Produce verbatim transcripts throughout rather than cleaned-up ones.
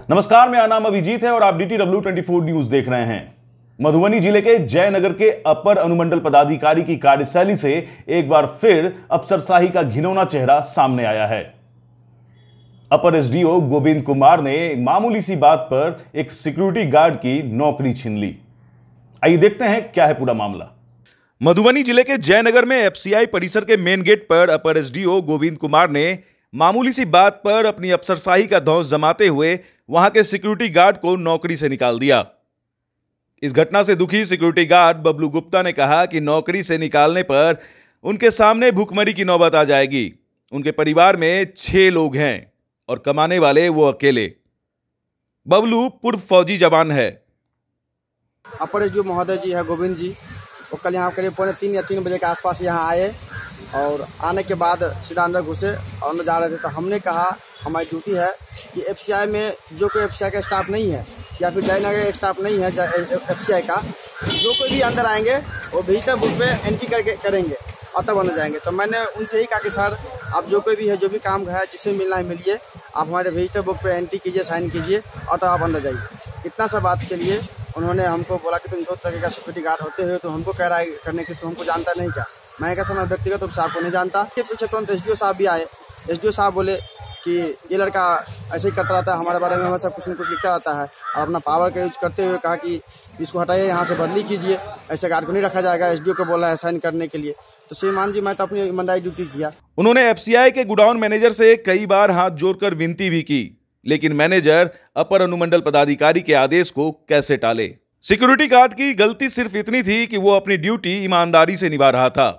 नमस्कार, मेरा नाम अभिजीत है और आप डी टी डब्ल्यू चौबीस न्यूज देख रहे हैं। मधुबनी जिले के जयनगर के अपर अनुमंडल पदाधिकारी की कार्यशैली से एक बार फिर अफसरशाही का घिनौना चेहरा सामने आया है। अपर S D O Govind Kumar ने मामूली सी बात पर एक सिक्योरिटी गार्ड की नौकरी छीन ली। आइए देखते हैं क्या है पूरा मामला। मधुबनी जिले के जयनगर में एफ सी आई परिसर के मेन गेट पर अपर S D O Govind Kumar ने मामूली सी बात पर अपनी अफसरशाही का धौंस जमाते हुए वहां के सिक्योरिटी गार्ड को नौकरी से निकाल दिया। इस घटना से दुखी सिक्योरिटी गार्ड बबलू गुप्ता ने कहा कि नौकरी से निकालने पर उनके सामने भूखमरी की नौबत आ जाएगी। उनके परिवार में छह लोग हैं और कमाने वाले वो अकेले। बबलू पूर्व फौजी जवान है। अपर एस डी ओ महोदय जी है गोविंद जी, वो कल यहाँ करीब पौने तीन या तीन बजे के आसपास यहाँ आए और आने के बाद सीधा अंदर घुसे और अंदर जा रहे थे। तो हमने कहा हमारी ड्यूटी है कि एफ सी आई में जो कोई एफ सी आई का स्टाफ नहीं है या फिर जयनगर का स्टाफ नहीं है एफ सी आई का, जो कोई भी अंदर आएंगे वो विजिटर बुक पे एंट्री करके करेंगे और तब अंदर जाएंगे। तो मैंने उनसे ही कहा कि सर आप जो कोई भी है, जो भी काम है, जिसे मिलना है मिलिए, आप हमारे विजिटर बुक पे एंट्री कीजिए, साइन कीजिए और तब आप अंदर जाइए। इतना सा बात के लिए उन्होंने हमको बोला कि तुम दो तरह का सिक्योरिटी गार्ड होते हो तो हमको कह रहा है करने के, तो हमको जानता नहीं क्या। मैं कैसा मैं व्यक्तिगत रूप से आपको नहीं जानता। के पीछे तुरंत एस डी ओ साहब भी आए। एस डी ओ साहब बोले कि ये लड़का ऐसे ही करता रहता है, हमारे बारे में हमेशा कुछ न कुछ लिखता रहता है, और अपना पावर का यूज करते हुए कहा कि इसको हटाइए, यहाँ से बदली कीजिए, ऐसे गार्ड को नहीं रखा जाएगा। एस डी ओ को बोला है साइन करने के लिए। तो श्रीमान जी, मैं तो अपनी ईमानदारी ड्यूटी किया। उन्होंने एफ सी आई के गोडाउन मैनेजर से कई बार हाथ जोड़कर विनती भी की, लेकिन मैनेजर अपर अनुमंडल पदाधिकारी के आदेश को कैसे टाले। सिक्योरिटी गार्ड की गलती सिर्फ इतनी थी कि वो अपनी ड्यूटी ईमानदारी से निभा रहा था।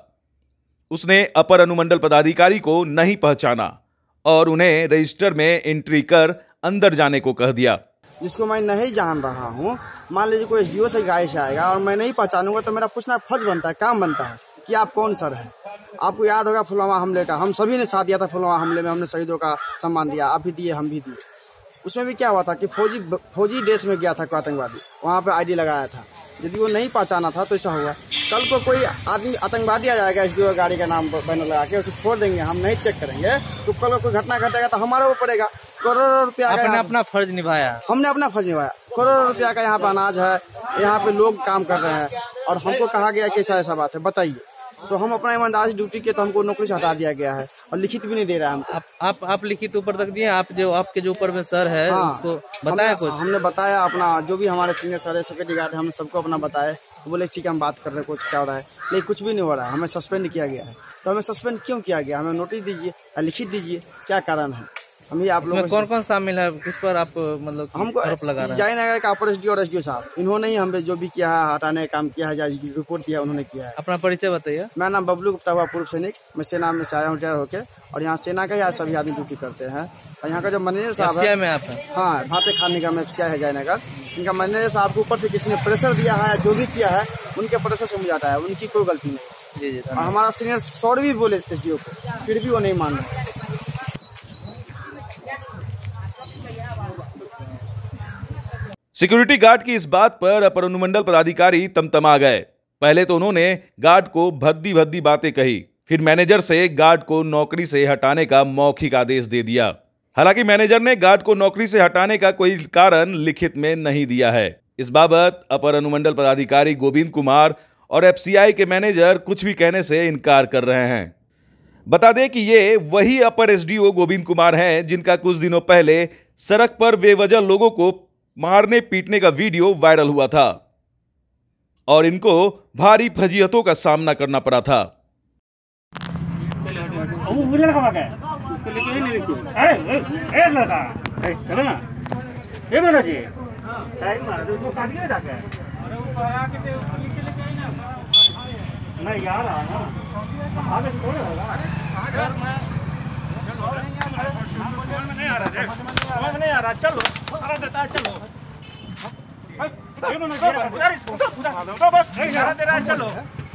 उसने अपर अनुमंडल पदाधिकारी को नहीं पहचाना और उन्हें रजिस्टर में एंट्री कर अंदर जाने को कह दिया। जिसको मैं नहीं जान रहा हूँ, मान लीजिए कोई एस डी ओ से गाड़ी से आएगा और मैं नहीं पहचानूंगा, तो मेरा पूछना फर्ज बनता है, काम बनता है कि आप कौन सर है। आपको याद होगा पुलवामा हमले का, हम सभी ने साथ दिया था। पुलवामा हमले में हमने शहीदों का सम्मान दिया, आप भी दिए, हम भी दिए। उसमें भी क्या हुआ था कि फौजी फौजी ड्रेस में गया था कोई आतंकवादी, वहाँ पे आई डी लगाया था। यदि वो नहीं पहचाना था तो ऐसा हुआ। कल को कोई आदमी आतंकवादी आ जाएगा, एस डी ओ गाड़ी का नाम बैनर लगा के उसे छोड़ देंगे, हम नहीं चेक करेंगे, तो कल को कोई घटना घटेगा तो हमारा वो पड़ेगा। करोड़ों रुपया आपने अपना फर्ज निभाया, हमने अपना फर्ज निभाया। करोड़ों रुपया का यहाँ पे अनाज है, यहाँ पे लोग काम कर रहे हैं और हमको कहा गया कि ऐसा ऐसा बात है, बताइए। तो हम अपना ईमानदारी ड्यूटी के, तो हमको नौकरी से हटा दिया गया है और लिखित भी नहीं दे रहा है हमको। आप आप, आप लिखित ऊपर तक दिए, आप जो आपके जो ऊपर में सर है, हाँ, उसको बताया कुछ? हमने बताया अपना, जो भी हमारे सीनियर सर है, सिक्योरिटी गार्ड है, हमने सबको अपना बताया। तो बोले ठीक है, हम बात कर रहे हैं, कुछ क्या हो रहा है, लेकिन कुछ भी नहीं हो रहा है। हमें सस्पेंड किया गया है। तो हमें सस्पेंड क्यों किया गया? हमें नोटिस दीजिए या लिखित दीजिए, क्या कारण है। हम ये आप लोग कौन कौन शामिल है, किस पर आप मतलब हमको लगा रहे हैं? जयनगर का अपर एस डी ओ और एस डी ओ साहब, इन्होंने ही हमें जो भी किया है, हटाने का काम किया है, रिपोर्ट दिया उन्होंने किया है। अपना परिचय बताइए। मेरा नाम बबलू गुप्ता हुआ, पूर्व सैनिक। मैं सेना में से आया हूँ रिटायर होकर, और यहाँ सेना का ही सभी आदमी ड्यूटी करते हैं। और यहाँ का जो मैनेजर साहब है, में आप है? हाँ, भारतीय खान निगम एफ सी आई है जयनगर। इनका मैनेजर साहब के ऊपर से किसी ने प्रेशर दिया है, जो भी किया है उनके प्रेशर से मुझे हटाया, उनकी कोई गलती नहीं। जी जी। और हमारा सीनियर सॉरी भी बोले एस डी ओ को, फिर भी वो नहीं मान रहे। सिक्योरिटी गार्ड की इस बात पर अपर अनुमंडल पदाधिकारी तमतमा गए। पहले तो उन्होंने गार्ड को भद्दी भद्दी बातें कही, फिर मैनेजर से गार्ड को नौकरी से हटाने का मौखिक आदेश दे दिया। हालांकि मैनेजर ने गार्ड को नौकरी से हटाने का कोई कारण लिखित में नहीं दिया है। इस बाबत अपर अनुमंडल पदाधिकारी गोविंद कुमार और एफ सी आई के मैनेजर कुछ भी कहने से इनकार कर रहे हैं। बता दें कि ये वही अपर S D O Govind Kumar हैं जिनका कुछ दिनों पहले सड़क पर बेवजह लोगों को मारने पीटने का वीडियो वायरल हुआ था और इनको भारी फजीहतों का सामना करना पड़ा था। चलो देता है, चलो चलो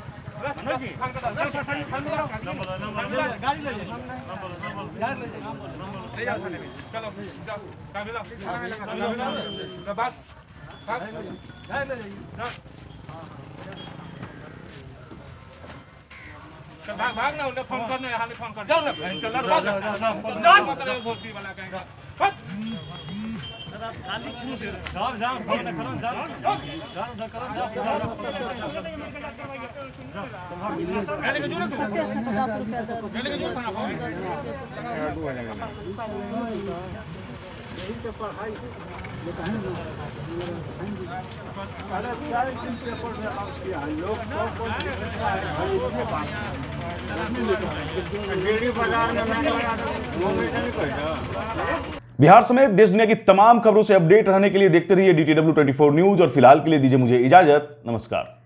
भाग भाग ना, उन्हें फोन करना है, फोन कर जाओ ना, चलो जाओ जाओ जाओ, बिहार समेत देश दुनिया की तमाम खबरों से अपडेट रहने के लिए देखते रहिए D T W twenty four news और फिलहाल के लिए दीजिए मुझे इजाजत। नमस्कार।